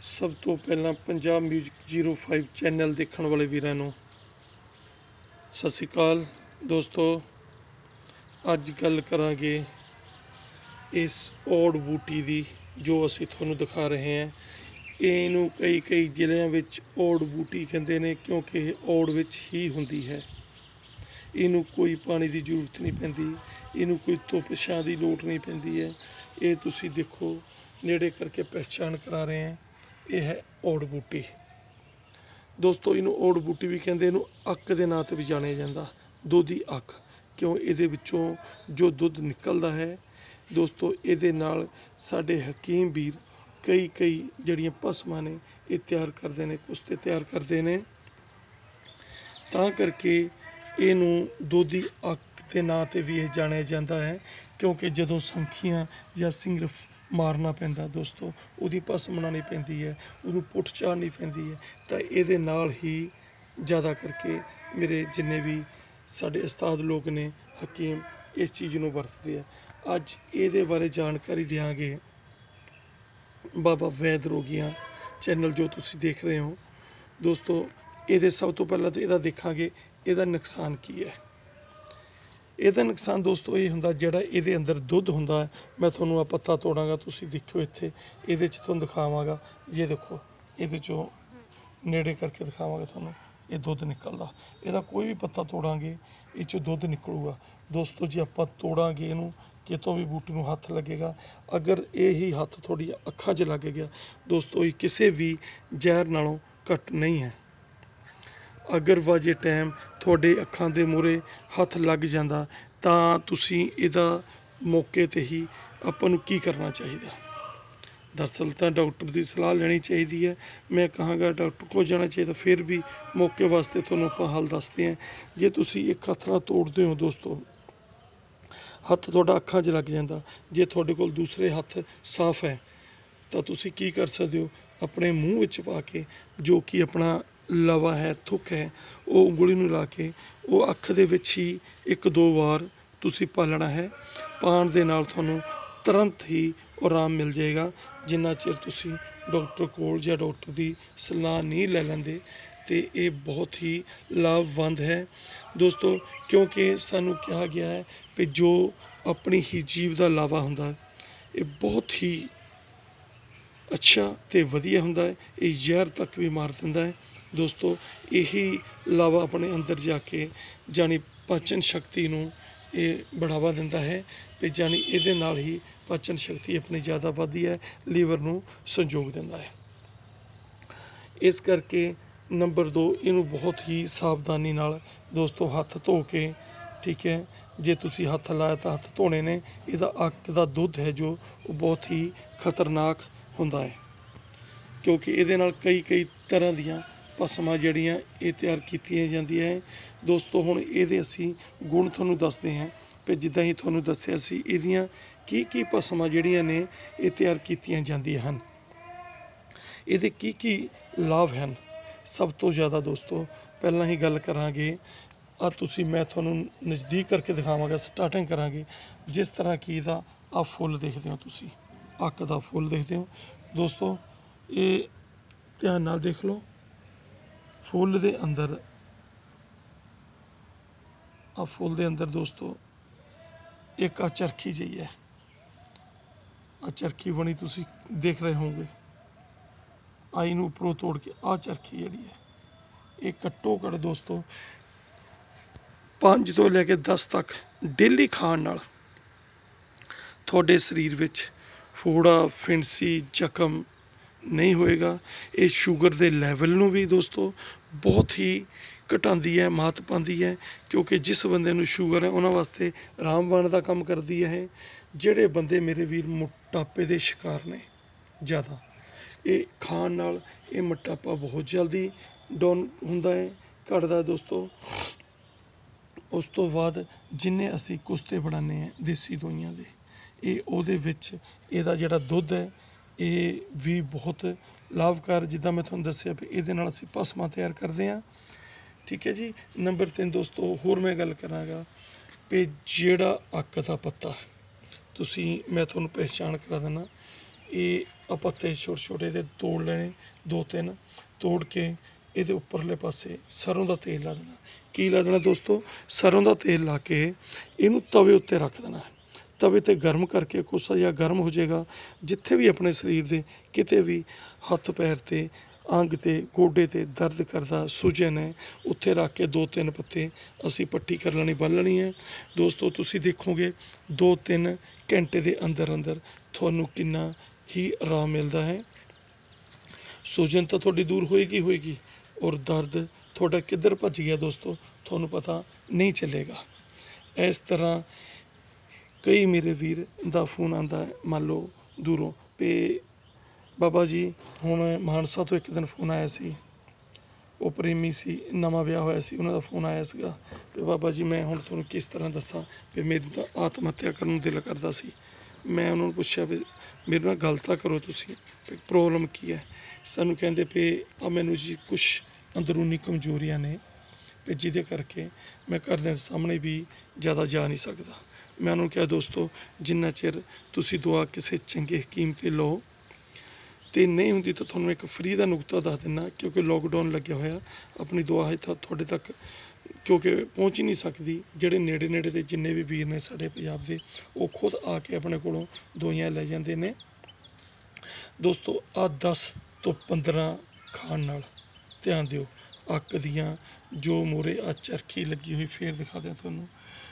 सब तो पहला पंजाब म्यूजिक 05 चैनल देखने वाले वीरां नूं सत श्री अकाल दोस्तों। अज गल करांगे इस ओड़ बूटी दी जो असी तुहानूं दिखा रहे हैं। इनू कई जिलियां विच ओड़ बूटी कहंदे ने क्योंकि ओड़ विच ही हुंदी है। इनू कोई पानी की जरूरत नहीं पैंदी, इनू कोई धुप छां की लोड़ नहीं पैंदी है। ये तुसी देखो नेड़े करके पहचान करा रहे हैं, यह है ओड़ बूटी दोस्तों। इनू ओड़ बूटी भी कहते, इनू अक के नाम से भी जाने जाता, दुधी अक। क्यों ये विचों जो दुध निकलता है दोस्तों, ये नाल साडे हकीम वीर कई जड़ियाँ भस्मां ने ये तैयार करते हैं, कुश्ते तैयार करते हैं। तां करके इनू दुधी अक के नाम से भी यह जाने जाता है, क्योंकि जदों संखियां या सिंगर मारना पैंदा दोस्तों, उहदी भस्म बनानी पैंदी है, उहनूं पुट चाढ़नी पैंदी है। तो ये नाल ही ज़्यादा करके मेरे जिन्ने भी साडे उस्ताद लोग ने हकीम इस चीज़ नूं वरतदे आ। अज ये बारे जानकारी देंगे बाबा वैद रोगियां चैनल जो तुसी देख रहे हो दोस्तों। ये सब तो पहला तो यदा देखांगे यदा नुकसान की है। यदा नुकसान दोस्तों ये हुंदा जिहड़ा इहदे अंदर दुध हुंदा है। मैं तुहानूं पत्ता तोड़ांगा, तुसी देखियो इत्थे इहदे च तुहानूं दिखावांगा। ये देखो इहदे चों नेड़े करके दिखावांगा तुहानूं, ये दुध निकलदा। इहदा कोई भी पत्ता तोड़ांगे इह चों दुध निकलूगा दोस्तों। जे आपां तोड़ांगे इहनूं कितों भी बूटी नूं हत्थ लगेगा, अगर यही हत्थ थोड़ी अखां 'च लग गया दोस्तों, ये किसी भी जहर नालों घट नहीं है। अगर वाजे टाइम थोड़े अखां दे मूहरे हत्थ लग जाता तां तुसीं इहदा मौके ते ही आपां नूं की करना चाहिए। दरअसल तो डॉक्टर की सलाह लेनी चाहिए है। मैं कहांगा डॉक्टर को जाना चाहिए, फिर भी मौके वास्ते तुहानूं आपां हल दसदे हैं। जे तुसीं एक हत्थ नाल तोड़दे हो दोस्तों, हत्थ तुहाडा अखां 'च लग जाता, जे तुहाडे कोल दूसरे हत्थ साफ है तो तुसीं की कर सकते हो, अपने मूँह विच पा के जो कि अपना लवा है, थुक है, वो उंगली नूं ला के वो अख दे विच ही एक दो बार तुसीं पालना है। पाण दे नाल तुहानूं तुरंत ही आराम मिल जाएगा। जिन्ना चिर तुसीं डॉक्टर कोल या डॉक्टर की सलाह नहीं ले लैंदे तो ये बहुत ही लाभवंद है दोस्तों। क्योंकि सानूं कहा गया है कि जो अपनी ही जीव का लावा हुंदा है ये बहुत ही अच्छा तो वधिया हुंदा है, ये जहर तक भी मार दिंदा है दोस्तों। यही लावा अपने अंदर जाके जानी पाचन शक्ति नूं ये बढ़ावा दिंदा है, कि जानी ये नाल ही पाचन शक्ति अपनी ज़्यादा वधदी है, लीवर नूं संजोग दिंदा है। इस करके नंबर 2 इनू बहुत ही सावधानी नाल दोस्तों हत्थ धो के, ठीक है, जे तुसी हत्थ लाया तो हत्थ धोने ने। इहदा अक दा दुध है जो वो बहुत ही खतरनाक हुंदा है, क्योंकि ये नाल कई तरह दियाँ भस्मां जड़ियाँ ये तैयार कीतियां जांदियां है दोस्तों। हुण इहदे असीं गुण तुहानूं दसदे हैं कि जिद्दां ही तुहानूं दस्सिया सी इहदियां की भस्मां जड़ियां ने ये तैयार कीतियां जांदियां हन, इहदे की लाभ हैं। सब तो ज़्यादा दोस्तों पहला ही गल करांगे तुसी, मैं तुहानूं नज़दीक करके दिखावांगा। स्टार्टिंग करांगे जिस तरह कि इहदा आ फुल देखदे हो तुसी, अक दा फुल देखदे हो दोस्तों। ये ध्यान नाल देख लो, फुल दे अंदर फुल दे अंदर दोस्तों एक आ चरखी जी है, आ चरखी बनी तुसी देख रहे होंगे। आई नूं उपरों तोड़ के आ चरखी जिहड़ी है ये घट्टो घट दोस्तों 5 तो लैके 10 तक डेली खाण नाल तुहाडे शरीर विच फोड़ा फिंसी जख्म नहीं होएगा। ये शुगर के लैवल नूं भी दोस्तों बहुत ही घटाती है, मात पाती है, क्योंकि जिस बंदे नूं शुगर है उन्होंने वास्ते रामबाण का काम करती है। जिहड़े बंदे मेरे वीर मोटापे के शिकार ने ज़्यादा, ये खाण नाल ये मोटापा बहुत जल्दी डाउन हुंदा है, घटदा दोस्तों। उस तो बाद जिन्ने असी कुश्ते बनाने हैं देसी दवाइयां दे, ये उहदे विच इहदा जिहड़ा दुध है ये भी बहुत लाभकारी, जिद्दां मैं तुहानूं दस्सिया भी इहदे नाल असीं भस्मां तैयार करते हैं, ठीक है जी। नंबर 3 दोस्तों होर मैं गल करांगा भी जिहड़ा अक दा पत्ता तुसीं, मैं तुहानूं पहचान करा देना, ये ਆ ਪੱਤੇ ਛੋਟੇ ਛੋਟੇ ਦੇ ਤੋੜ ਲੈਣੇ, 2-3 ਤੋੜ ਕੇ ਇਹਦੇ ਉੱਪਰਲੇ ਪਾਸੇ ਸਰੋਂ ਦਾ ਤੇਲ ਲਾ ਦੇਣਾ। ਕੀ ਲਾ ਦੇਣਾ ਦੋਸਤੋ? ਸਰੋਂ ਦਾ ਤੇਲ ਲਾ ਕੇ ਇਹਨੂੰ ਤਵੇ ਉੱਤੇ ਰੱਖ ਦੇਣਾ। ਤਵੇ ਤੇ ਗਰਮ ਕਰਕੇ ਕੋਸਾ ਜਿਹਾ ਗਰਮ ਹੋ ਜਾਏਗਾ, ਜਿੱਥੇ ਵੀ ਆਪਣੇ ਸਰੀਰ ਦੇ ਕਿਤੇ ਵੀ ਹੱਥ ਪੈਰ ਤੇ ਅੰਗ ਤੇ ਗੋਡੇ ਤੇ ਦਰਦ ਕਰਦਾ ਸੁਜਨ ਹੈ, ਉੱਥੇ ਰੱਖ ਕੇ 2-3 ਪੱਤੇ ਅਸੀਂ ਪੱਟੀ ਕਰ ਲੈਣੀ, ਬੰਨ ਲੈਣੀ ਹੈ। ਦੋਸਤੋ ਤੁਸੀਂ ਦੇਖੋਗੇ 2-3 ਘੰਟੇ ਦੇ ਅੰਦਰ ਅੰਦਰ ਤੁਹਾਨੂੰ ਕਿੰਨਾ ਹੀ ਆਰਾਮ ਮਿਲਦਾ ਹੈ। ਸੁਜਨ ਤਾਂ ਤੁਹਾਡੀ ਦੂਰ ਹੋਏਗੀ ਔਰ ਦਰਦ ਤੁਹਾਡਾ ਕਿੱਧਰ ਭੱਜ ਗਿਆ ਦੋਸਤੋ ਤੁਹਾਨੂੰ ਪਤਾ ਨਹੀਂ ਚੱਲੇਗਾ। ਇਸ ਤਰ੍ਹਾਂ ਕਈ ਮੇਰੇ ਵੀਰ ਦਾ ਫੋਨ ਆਉਂਦਾ ਹੈ, ਮੰਨ ਲਓ ਦੂਰੋਂ, ਵੀ ਬਾਬਾ ਜੀ ਹੁਣ ਮਾਨਸਾ ਤੋਂ ਇੱਕ ਦਿਨ ਫੋਨ ਆਇਆ ਸੀ, ਉਹ ਪ੍ਰੇਮੀ ਸੀ, ਨਵਾਂ ਵਿਆਹ ਹੋਇਆ ਸੀ, ਉਹਨਾਂ ਦਾ ਫੋਨ ਆਇਆ ਸੀਗਾ ਵੀ ਬਾਬਾ ਜੀ ਮੈਂ ਹੁਣ ਤੁਹਾਨੂੰ ਕਿਸ ਤਰ੍ਹਾਂ ਦੱਸਾਂ ਵੀ ਮੇਰੀ ਤਾਂ ਆਤਮ ਹੱਤਿਆ ਕਰਨ ਨੂੰ ਦਿਲ ਕਰਦਾ ਸੀ। ਮੈਂ ਉਹਨਾਂ ਨੂੰ ਪੁੱਛਿਆ ਵੀ ਮੇਰੇ ਨਾਲ ਗੱਲ ਤਾਂ ਕਰੋ ਤੁਸੀਂ, ਵੀ ਪ੍ਰੋਬਲਮ ਕੀ ਹੈ। ਸਾਨੂੰ ਕਹਿੰਦੇ ਵੀ ਆ ਮੈਨੂੰ ਜੀ ਕੁਛ ਅੰਦਰੂਨੀ ਕਮਜ਼ੋਰੀਆਂ ਨੇ ਵੀ ਜਿਹਦੇ ਕਰਕੇ ਮੈਂ ਘਰ ਦੇ ਸਾਹਮਣੇ ਵੀ ਜ਼ਿਆਦਾ ਜਾ ਨਹੀਂ ਸਕਦਾ। ਮੈਂ ਉਹਨੂੰ ਕਿਹਾ ਦੋਸਤੋ ਜਿੰਨਾ ਚਿਰ ਤੁਸੀਂ ਦੁਆ ਕਿਸੇ ਚੰਗੇ ਹਕੀਮ ਤੇ ਲਓ ਤੇ ਨਹੀਂ ਹੁੰਦੀ ਤਾਂ ਤੁਹਾਨੂੰ ਇੱਕ ਫ੍ਰੀ ਦਾ ਨੁਕਤਾ ਦੱਸ ਦਿੰਦਾ, ਕਿਉਂਕਿ ਲੋਕਡਾਊਨ ਲੱਗਿਆ ਹੋਇਆ, ਆਪਣੀ ਦੁਆ ਹੈ ਤਾਂ ਤੁਹਾਡੇ ਤੱਕ ਕਿਉਂਕਿ ਪਹੁੰਚ ਹੀ ਨਹੀਂ ਸਕਦੀ। ਜਿਹੜੇ ਨੇੜੇ ਨੇੜੇ ਦੇ ਜਿੰਨੇ ਵੀ ਵੀਰ ਨੇ ਸਾਡੇ ਪੰਜਾਬ ਦੇ, ਉਹ ਖੁਦ ਆ ਕੇ ਆਪਣੇ ਕੋਲੋਂ ਦਵਾਈਆਂ ਲੈ ਜਾਂਦੇ ਨੇ। ਦੋਸਤੋ ਆ 10 ਤੋਂ 15 ਖਾਣ ਨਾਲ ਧਿਆਨ ਦਿਓ, ਅੱਕ ਦੀਆਂ ਜੋ ਮੂਹਰੇ ਆ ਚਰਖੀ ਲੱਗੀ ਹੋਈ, ਫੇਰ ਦਿਖਾ ਦਿਆਂ ਤੁਹਾਨੂੰ,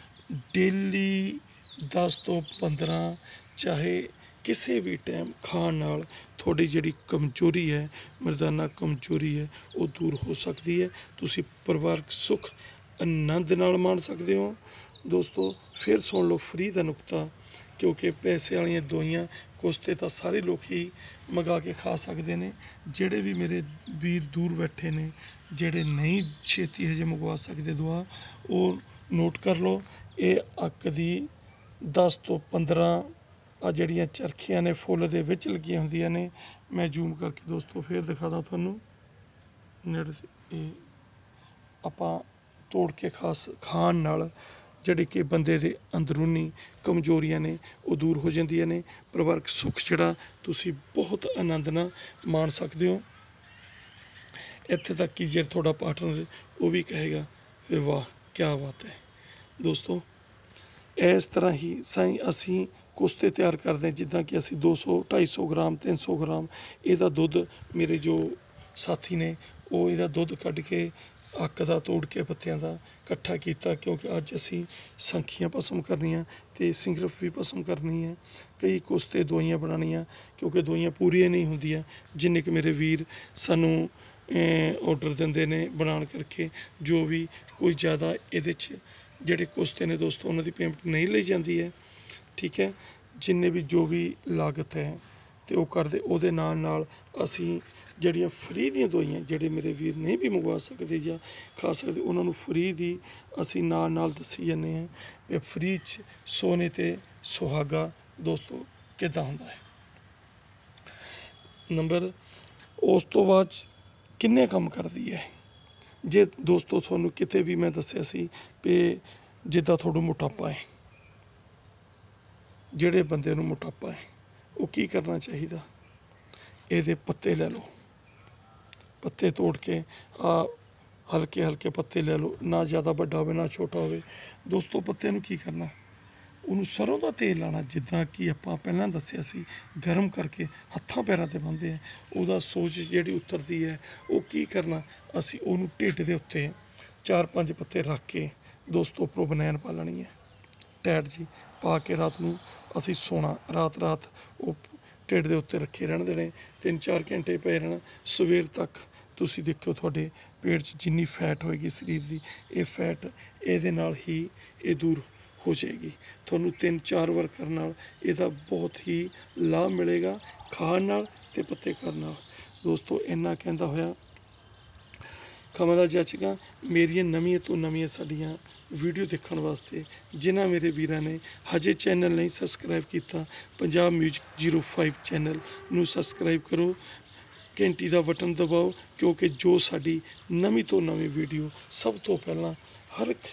ਡੇਲੀ 10 ਤੋਂ 15 ਚਾਹੇ ਕਿਸੇ ਵੀ ਟਾਈਮ ਖਾਣ ਨਾਲ ਤੁਹਾਡੀ ਜਿਹੜੀ ਕਮਜ਼ੋਰੀ ਹੈ, ਮਰਦਾਨਾ ਕਮਜ਼ੋਰੀ ਹੈ, ਉਹ ਦੂਰ ਹੋ ਸਕਦੀ ਹੈ। ਤੁਸੀਂ ਪਰਿਵਾਰਕ ਸੁੱਖ ਆਨੰਦ ਨਾਲ ਮਾਣ ਸਕਦੇ ਹੋ। ਦੋਸਤੋ ਫਿਰ ਸੁਣ ਲਓ ਫ੍ਰੀ ਦਾ ਨੁਕਤਾ, ਕਿਉਂਕਿ ਪੈਸੇ ਵਾਲੀਆਂ ਦਵਾਈਆਂ ਕੁਛ ਤੇ ਤਾਂ ਸਾਰੇ ਲੋਕ ਹੀ ਮੰਗਾ ਕੇ ਖਾ ਸਕਦੇ ਨੇ। ਜਿਹੜੇ ਵੀ ਮੇਰੇ ਵੀਰ ਦੂਰ ਬੈਠੇ ਨੇ, ਜਿਹੜੇ ਨਹੀਂ ਛੇਤੀ ਹਜੇ ਮੰਗਵਾ ਸਕਦੇ ਦਵਾ, ਉਹ ਨੋਟ ਕਰ ਲਓ। ਇਹ ਅੱਕ ਦੀ 10 ਤੋਂ 15 ਆ ਜਿਹੜੀਆਂ ਚਰਖੀਆਂ ਨੇ ਫੁੱਲ ਦੇ ਵਿੱਚ ਲੱਗੀਆਂ ਹੁੰਦੀਆਂ ਨੇ, ਮੈਂ ਜ਼ੂਮ ਕਰਕੇ ਦੋਸਤੋ ਫੇਰ ਦਿਖਾਦਾ ਤੁਹਾਨੂੰ। ਇਹ ਆਪਾਂ ਤੋੜ ਕੇ ਖਾਣ ਨਾਲ ਜਿਹੜੇ ਕਿ ਬੰਦੇ ਦੇ ਅੰਦਰੂਨੀ ਕਮਜ਼ੋਰੀਆਂ ਨੇ ਉਹ ਦੂਰ ਹੋ ਜਾਂਦੀਆਂ ਨੇ। ਪਰਿਵਾਰਕ ਸੁੱਖ ਜਿਹੜਾ ਤੁਸੀਂ ਬਹੁਤ ਆਨੰਦ ਨਾਲ ਮਾਣ ਸਕਦੇ ਹੋ। ਇੱਥੇ ਤੱਕ ਕਿ ਜੇ ਤੁਹਾਡਾ ਪਾਰਟਨਰ ਉਹ ਵੀ ਕਹੇਗਾ ਵੀ ਵਾਹ ਕਿਆ ਬਾਤ ਹੈ। ਦੋਸਤੋ ਇਸ ਤਰ੍ਹਾਂ ਹੀ ਅਸੀਂ ਕੋਸਤੇ ਤਿਆਰ ਕਰਦੇ ਹਾਂ, ਜਿੱਦਾਂ ਕਿ ਅਸੀਂ 200-250 ਗ੍ਰਾਮ 300 ਗ੍ਰਾਮ ਇਹਦਾ ਦੁੱਧ, ਮੇਰੇ ਜੋ ਸਾਥੀ ਨੇ ਉਹ ਇਹਦਾ ਦੁੱਧ ਕੱਢ ਕੇ ਅੱਕ ਦਾ ਤੋੜ ਕੇ ਪੱਤਿਆਂ ਦਾ ਇਕੱਠਾ ਕੀਤਾ, ਕਿਉਂਕਿ ਅੱਜ ਅਸੀਂ ਸੰਖੀਆਂ ਭਸਮ ਕਰਨੀਆਂ ਤੇ ਸਿੰਗਰਫ ਵੀ ਭਸਮ ਕਰਨੀ ਹੈ। ਕਈ ਕੋਸਤੇ ਦਵਾਈਆਂ ਬਣਾਉਣੀਆਂ, ਕਿਉਂਕਿ ਦਵਾਈਆਂ ਪੂਰੀਆਂ ਨਹੀਂ ਹੁੰਦੀਆਂ ਜਿੰਨੇ ਕਿ ਮੇਰੇ ਵੀਰ ਸਾਨੂੰ ਆਰਡਰ ਦਿੰਦੇ ਨੇ ਬਣਾਉਣ ਕਰਕੇ। ਜੋ ਵੀ ਕੋਈ ਜ਼ਿਆਦਾ ਇਹਦੇ 'ਚ ਜਿਹੜੇ ਕੋਸਤੇ ਨੇ ਦੋਸਤੋ ਉਹਨਾਂ ਦੀ ਪੇਮੈਂਟ ਨਹੀਂ ਲਈ ਜਾਂਦੀ ਹੈ, ਠੀਕ ਹੈ। ਜਿੰਨੇ ਵੀ ਜੋ ਵੀ ਲਾਗਤ ਹੈ ਤੇ ਉਹ ਕਰਦੇ, ਉਹਦੇ ਨਾਲ ਨਾਲ ਅਸੀਂ ਜਿਹੜੀਆਂ ਫ੍ਰੀ ਦੀਆਂ ਦਵਾਈਆਂ, ਜਿਹੜੇ ਮੇਰੇ ਵੀਰ ਨਹੀਂ ਵੀ ਮੰਗਵਾ ਸਕਦੇ ਜਾਂ ਖਾ ਸਕਦੇ, ਉਹਨਾਂ ਨੂੰ ਫ੍ਰੀ ਦੀ ਅਸੀਂ ਨਾਲ ਦੱਸੀ ਜਾਂਦੇ ਹਾਂ ਵੀ ਫ੍ਰੀ 'ਚ ਸੋਨੇ ਤੇ ਸੁਹਾਗਾ ਦੋਸਤੋ ਕਿੱਦਾਂ ਹੁੰਦਾ ਹੈ। ਨੰਬਰ ਉਸ ਤੋਂ ਬਾਅਦ ਕਿੰਨੇ ਕੰਮ ਕਰਦੀ ਹੈ। ਜੇ ਦੋਸਤੋ ਤੁਹਾਨੂੰ ਕਿਤੇ ਵੀ ਮੈਂ ਦੱਸਿਆ ਸੀ ਵੀ ਜਿੱਦਾਂ ਤੁਹਾਨੂੰ ਮੋਟਾਪਾ ਹੈ, ਜਿਹੜੇ ਬੰਦੇ ਨੂੰ ਮੋਟਾਪਾ ਹੈ ਉਹ ਕੀ ਕਰਨਾ ਚਾਹੀਦਾ, ਇਹਦੇ ਪੱਤੇ ਲੈ ਲਓ, ਪੱਤੇ ਤੋੜ ਕੇ ਹਲਕੇ ਹਲਕੇ ਪੱਤੇ ਲੈ ਲਓ, ਨਾ ਜ਼ਿਆਦਾ ਵੱਡਾ ਹੋਵੇ ਨਾ ਛੋਟਾ ਹੋਵੇ। ਦੋਸਤੋ ਪੱਤੇ ਨੂੰ ਕੀ ਕਰਨਾ, ਉਹਨੂੰ ਸਰੋਂ ਦਾ ਤੇਲ ਲਾਣਾ, ਜਿੱਦਾਂ ਕਿ ਆਪਾਂ ਪਹਿਲਾਂ ਦੱਸਿਆ ਸੀ, ਗਰਮ ਕਰਕੇ ਹੱਥਾਂ ਪੈਰਾਂ 'ਤੇ ਬੰਨ੍ਹਦੇ ਆ, ਉਹਦਾ ਸੋਜ ਜਿਹੜੀ ਉਤਰਦੀ ਹੈ, ਉਹ ਕੀ ਕਰਨਾ, ਅਸੀਂ ਉਹਨੂੰ ਢਿੱਡ ਦੇ ਉੱਤੇ 4-5 ਪੱਤੇ ਰੱਖ ਕੇ ਦੋਸਤੋ ਉੱਪਰੋਂ ਬਨੈਣ ਪਾ ਲੈਣੀ ਹੈ, ਟੈਟ ਜੀ ਪਾ ਕੇ ਰਾਤ ਨੂੰ ਅਸੀਂ ਸੋਣਾ, ਰਾਤ ਉਹ ਢਿੱਡ ਦੇ ਉੱਤੇ ਰੱਖੇ ਰਹਿਣ ਦੇਣੇ, 3-4 ਘੰਟੇ ਪਏ ਰਹਿਣਾ। ਸਵੇਰ ਤੱਕ ਤੁਸੀਂ ਦੇਖਿਓ ਤੁਹਾਡੇ ਪੇਟ 'ਚ ਜਿੰਨੀ ਫੈਟ ਹੋਏਗੀ ਸਰੀਰ ਦੀ, ਇਹ ਫੈਟ ਇਹਦੇ ਨਾਲ ਹੀ ਇਹ ਦੂਰ ਹੋ ਜਾਏਗੀ। ਤੁਹਾਨੂੰ 3-4 ਵਾਰ ਕਰਨ ਨਾਲ ਇਹਦਾ ਬਹੁਤ ਹੀ ਲਾਭ ਮਿਲੇਗਾ, ਖਾਣ ਨਾਲ ਤੇ ਪੱਤੇ ਕਰਨ ਨਾਲ। ਦੋਸਤੋ ਇੰਨਾ ਕਹਿੰਦਾ ਹੋਇਆ ਖਮਾ ਦਾ ਜੱਚਗਾ। ਮੇਰੀਆਂ ਨਵੀਆਂ ਤੋਂ ਨਵੀਆਂ ਸਾਡੀਆਂ ਵੀਡੀਓ ਦੇਖਣ ਵਾਸਤੇ ਜਿਨ੍ਹਾਂ ਮੇਰੇ ਵੀਰਾਂ ਨੇ ਹਜੇ ਚੈਨਲ ਨਹੀਂ ਸਬਸਕ੍ਰਾਈਬ ਕੀਤਾ, ਪੰਜਾਬ ਮਿਊਜ਼ਿਕ 05 ਚੈਨਲ ਨੂੰ ਸਬਸਕ੍ਰਾਈਬ ਕਰੋ, ਘੰਟੀ ਦਾ ਬਟਨ ਦਬਾਓ, ਕਿਉਂਕਿ ਜੋ ਸਾਡੀ ਨਵੀਂ ਤੋਂ ਨਵੀਂ ਵੀਡੀਓ ਸਭ ਤੋਂ ਪਹਿਲਾਂ ਹਰ ਇੱਕ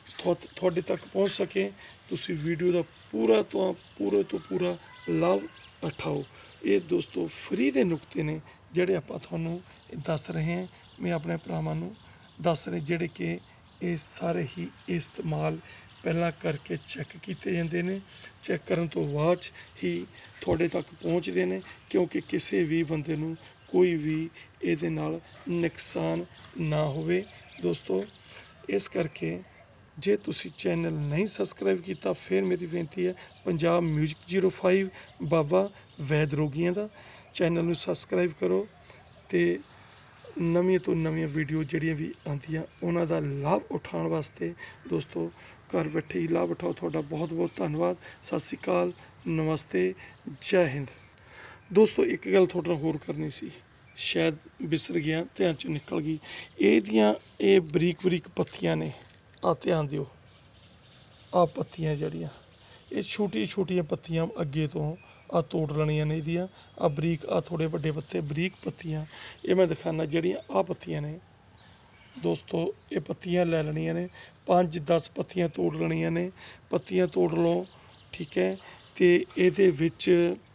ਤੁਹਾਡੇ ਤੱਕ ਪਹੁੰਚ ਸਕੇ। ਤੁਸੀਂ ਵੀਡੀਓ ਦਾ ਪੂਰੇ ਤੋਂ ਪੂਰਾ ਲਾਭ ਉਠਾਓ। ਇਹ ਦੋਸਤੋ ਫ੍ਰੀ ਦੇ ਨੁਕਤੇ ਨੇ ਜਿਹੜੇ ਆਪਾਂ ਤੁਹਾਨੂੰ ਦੱਸ ਰਹੇ ਹਾਂ। ਮੈਂ ਆਪਣੇ ਭਰਾਵਾਂ ਨੂੰ ਦੱਸ ਰਹੇ ਜਿਹੜੇ ਕਿ ਇਹ ਸਾਰੇ ਹੀ ਇਸਤੇਮਾਲ ਪਹਿਲਾਂ ਕਰਕੇ ਚੈੱਕ ਕੀਤੇ ਜਾਂਦੇ ਨੇ। ਚੈੱਕ ਕਰਨ ਤੋਂ ਬਾਅਦ ਹੀ ਤੁਹਾਡੇ ਤੱਕ ਪਹੁੰਚਦੇ ਨੇ, ਕਿਉਂਕਿ ਕਿਸੇ ਵੀ ਬੰਦੇ ਨੂੰ ਕੋਈ ਵੀ ਇਹਦੇ ਨਾਲ ਨੁਕਸਾਨ ਨਾ ਹੋਵੇ ਦੋਸਤੋ। ਇਸ ਕਰਕੇ ਜੇ ਤੁਸੀਂ ਚੈਨਲ ਨਹੀਂ ਸਬਸਕ੍ਰਾਈਬ ਕੀਤਾ, ਫਿਰ ਮੇਰੀ ਬੇਨਤੀ ਹੈ ਪੰਜਾਬ ਮਿਊਜ਼ਿਕ 05 ਬਾਬਾ ਵੈਦ ਰੋਗੀਆਂ ਦਾ ਚੈਨਲ ਨੂੰ ਸਬਸਕ੍ਰਾਈਬ ਕਰੋ ਤੇ ਨਵੀਆਂ ਤੋਂ ਨਵੀਆਂ ਵੀਡੀਓ ਜਿਹੜੀਆਂ ਵੀ ਆਉਂਦੀਆਂ ਉਹਨਾਂ ਦਾ ਲਾਭ ਉਠਾਉਣ ਵਾਸਤੇ ਦੋਸਤੋ ਘਰ ਬੈਠੇ ਹੀ ਲਾਭ ਉਠਾਓ। ਤੁਹਾਡਾ ਬਹੁਤ ਬਹੁਤ ਧੰਨਵਾਦ। ਸਤਿ ਸ਼੍ਰੀ ਅਕਾਲ, ਨਮਸਤੇ, ਜੈ ਹਿੰਦ। ਦੋਸਤੋ ਇੱਕ ਗੱਲ ਤੁਹਾਡੇ ਨਾਲ ਹੋਰ ਕਰਨੀ ਸੀ, ਸ਼ਾਇਦ ਵਿਸਰ ਗਿਆ, ਧਿਆਨ ਚੋਂ ਨਿਕਲ ਗਈ। ਇਹਦੀਆਂ ਇਹ ਬਰੀਕ ਬਰੀਕ ਪੱਤੀਆਂ ਨੇ, ਆ ਧਿਆਨ ਦਿਓ। ਆ ਪੱਤੀਆਂ ਜਿਹੜੀਆਂ ਇਹ ਛੋਟੀਆਂ ਛੋਟੀਆਂ ਪੱਤੀਆਂ ਅੱਗੇ ਤੋਂ ਆ ਤੋੜ ਲੈਣੀਆਂ ਨੇ ਇਹਦੀਆਂ। ਆ ਬਰੀਕ ਆ ਥੋੜ੍ਹੇ ਵੱਡੇ ਪੱਤੇ ਬਰੀਕ ਪੱਤੀਆਂ ਇਹ ਮੈਂ ਦਿਖਾਉਣਾ। ਜਿਹੜੀਆਂ ਆ ਪੱਤੀਆਂ ਨੇ ਦੋਸਤੋ, ਇਹ ਪੱਤੀਆਂ ਲੈ ਲੈਣੀਆਂ ਨੇ, 5-10 ਪੱਤੀਆਂ ਤੋੜ ਲੈਣੀਆਂ ਨੇ। ਪੱਤੀਆਂ ਤੋੜ ਲਓ, ਠੀਕ ਹੈ। ਤੇ ਇਹਦੇ ਵਿੱਚ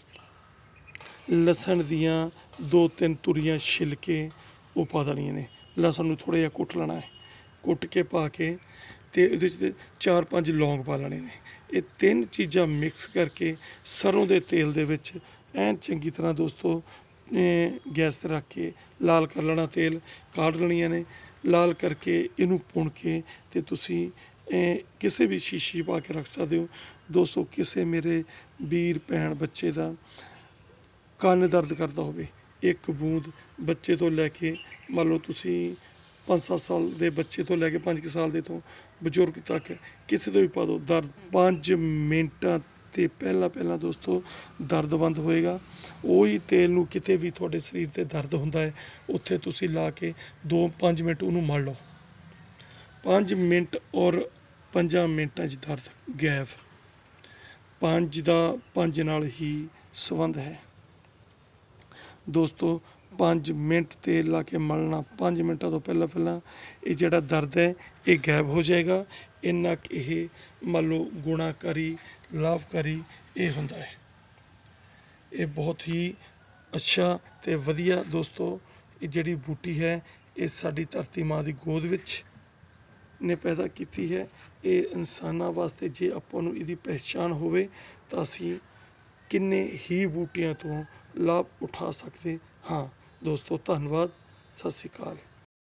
ਲਸਣ ਦੀਆਂ 2-3 ਤੁਰੀਆਂ ਛਿੱਲ ਕੇ ਉਹ ਪਾ ਦੇਣੀਆਂ ਨੇ। ਲਸਣ ਨੂੰ ਥੋੜ੍ਹਾ ਜਿਹਾ ਕੁੱਟ ਲੈਣਾ ਹੈ, ਕੁੱਟ ਕੇ ਪਾ ਕੇ ਤੇ ਇਹਦੇ 'ਚ 4-5 ਲੌਂਗ ਪਾ ਲੈਣੇ ਨੇ। ਇਹ 3 ਚੀਜ਼ਾਂ ਮਿਕਸ ਕਰਕੇ ਸਰੋਂ ਦੇ ਤੇਲ ਦੇ ਵਿੱਚ ਐਨ ਚੰਗੀ ਤਰ੍ਹਾਂ ਦੋਸਤੋ ਗੈਸ 'ਤੇ ਰੱਖ ਕੇ ਲਾਲ ਕਰ ਲੈਣਾ। ਤੇਲ ਕਾੜ ਲੈਣੀਆਂ ਨੇ, ਲਾਲ ਕਰਕੇ ਇਹਨੂੰ ਭੁੰਨ ਕੇ ਤੇ ਤੁਸੀਂ ਕਿਸੇ ਵੀ ਸ਼ੀਸ਼ੀ ਪਾ ਕੇ ਰੱਖ ਸਕਦੇ ਹੋ ਦੋਸਤੋ। ਕਿਸੇ ਮੇਰੇ ਵੀਰ ਭੈਣ ਬੱਚੇ ਦਾ ਕੰਨ ਦਰਦ ਕਰਦਾ ਹੋਵੇ, ਇੱਕ ਬੂੰਦ ਬੱਚੇ ਤੋਂ ਲੈ ਕੇ ਮੰਨ ਲਓ ਤੁਸੀਂ 5-7 ਸਾਲ ਦੇ ਬੱਚੇ ਤੋਂ ਲੈ ਕੇ 5 ਸਾਲ ਦੇ ਤੋਂ ਬਜ਼ੁਰਗ ਤੱਕ ਕਿਸੇ ਤੋਂ ਵੀ ਪਾ ਦਿਓ। ਦਰਦ 5 ਮਿੰਟਾਂ ਤੇ ਪਹਿਲਾਂ ਦੋਸਤੋ ਦਰਦ ਬੰਦ ਹੋਏਗਾ। ਉਹੀ ਤੇਲ ਨੂੰ ਕਿਤੇ ਵੀ ਤੁਹਾਡੇ ਸਰੀਰ 'ਤੇ ਦਰਦ ਹੁੰਦਾ ਹੈ ਉੱਥੇ ਤੁਸੀਂ ਲਾ ਕੇ 2-5 ਮਿੰਟ ਉਹਨੂੰ ਮਲ ਲਓ। 5 ਮਿੰਟ ਔਰ 5 ਮਿੰਟਾਂ 'ਚ ਦਰਦ ਗਾਇਬ। 5 ਦਾ 5 ਨਾਲ ਹੀ ਸੰਬੰਧ ਹੈ ਦੋਸਤੋ। 5 ਮਿੰਟ ਤੇਲ ਲਾ ਕੇ ਮਲਣਾ, 5 ਮਿੰਟਾਂ ਤੋਂ ਪਹਿਲਾਂ ਇਹ ਜਿਹੜਾ ਦਰਦ ਹੈ ਇਹ ਗਾਇਬ ਹੋ ਜਾਏਗਾ। ਇੰਨਾ ਕੁ ਇਹ ਮੰਨ ਲਓ ਗੁਣਾਕਾਰੀ ਲਾਭਕਾਰੀ ਇਹ ਹੁੰਦਾ ਹੈ। ਇਹ ਬਹੁਤ ਹੀ ਅੱਛਾ ਤੇ ਵਧੀਆ ਦੋਸਤੋ ਇਹ ਜਿਹੜੀ ਬੂਟੀ ਹੈ ਇਹ ਸਾਡੀ ਧਰਤੀ ਮਾਂ ਦੀ ਗੋਦ ਵਿੱਚ ਨੇ ਪੈਦਾ ਕੀਤੀ ਹੈ। ਇਹ ਇਨਸਾਨਾਂ ਵਾਸਤੇ ਜੇ ਆਪਾਂ ਨੂੰ ਇਹਦੀ ਪਹਿਚਾਣ ਹੋਵੇ ਤਾਂ ਅਸੀਂ ਕਿੰਨੇ ਹੀ ਬੂਟਿਆਂ ਤੋਂ ਲਾਭ ਉਠਾ ਸਕਦੇ ਹਾਂ ਦੋਸਤੋ। ਧੰਨਵਾਦ, ਸਤਿ ਸ਼੍ਰੀ ਅਕਾਲ।